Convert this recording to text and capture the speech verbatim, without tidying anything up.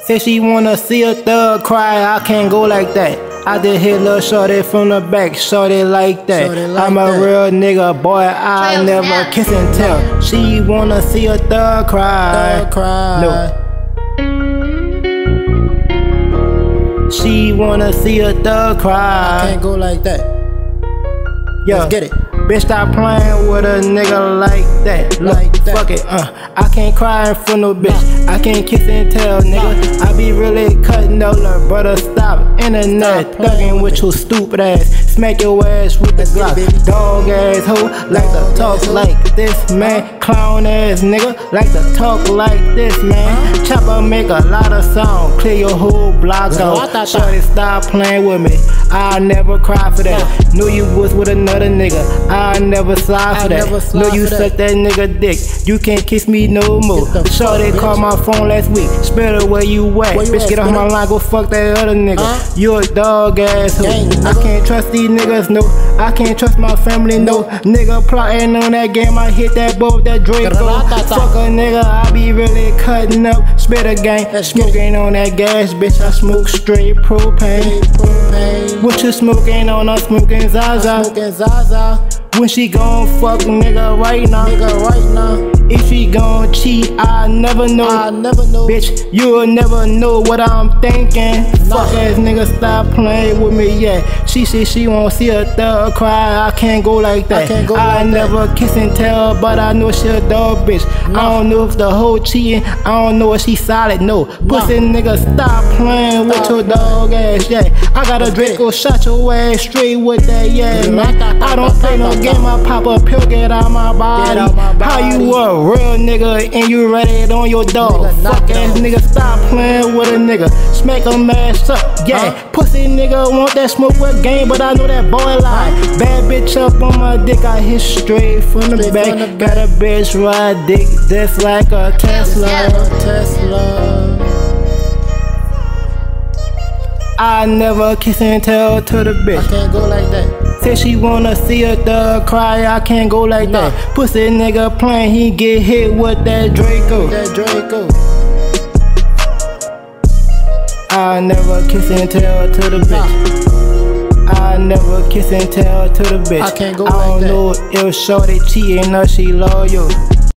Say she wanna see a thug cry, I can't go like that. I just hit lil' shorty from the back, shorty like that. Shorty like I'm a that. real nigga, boy, I Trail never snap. kiss and tell. She wanna see a thug cry. Thug cry. No. She wanna see a thug cry. I can't go like that. Yeah. Let's get it. Bitch, stop playing with a nigga like that. Look, Like that. fuck it, uh. I can't cry in front of no bitch. I can't kiss and tell, nigga. I be really cutting out, look, brother. Stop internet Stop playing thugging with with your stupid ass. Smack your ass with the Let's get Glock. it, baby. Dog ass hoe, like to Dog talk ass hoe. like this, man. Clown ass nigga, like to talk like this, man. Chopper make a lot of sound, clear your whole block out. Ra-ta-ta. Shorty, stop playing with me. I never cry for that. Knew you was with another nigga. I never slide for I that. never slide Know you for suck that nigga dick. You can't kiss me no more. Get the Shorty fuck, called bitch. my phone last week. Spitta, where you at? Where you Bitch, at, get off my Spitta? line, go fuck that other nigga. Huh? You a dog ass hoe. Gang, I nigga. can't trust these niggas, no. I can't trust my family, no. Nigga plotting on that game, I hit that boy with that Draco. Ra-ta-ta. Fuck a nigga, I be really cutting up. Spitta gang, Let's get it. smoking on that gas, bitch. I smoke straight propane. Propane. What you smoking on? I'm smoking Zaza. Smoking Zaza. When she gon' fuck nigga right now. Nigga right now. If she gon' cheat, I never know. I never know. Bitch, you'll never know what I'm thinking. Nah. Fuck ass nigga, stop playing with me, yeah. She said she won't see a thug cry. I can't go like that. I can't go I like that. never kiss and tell, but I know she a dog bitch. Nah. I don't know if the hoe cheating. I don't know if she solid. No, pussy nigga, stop playing with Stop your dog ass, yeah. I got a Draco, shot your ass straight with that, yeah, man. I don't play no game. I pop a pill, get out my body. out my How you body. a real nigga and you ready it on your dog? Nigga, knock Fuck it ass off. nigga, stop playing with a nigga. Smack a ass up, yeah. Huh? Pussy nigga want that smoke with game, but I know that boy lie. Bad bitch up on my dick, I hit straight from the Straight back. from the Got a bitch ride dick just like a Tesla. Tesla. I never kiss and tell to the I bitch. can't go like that. Say she wanna see a thug cry, I can't go like Nah. that. Pussy nigga playing, he get hit with that Draco. That Draco. I never kiss and tell to the bitch. I never kiss and tell to the bitch. I can't go I don't like that. know if shorty cheating or she loyal.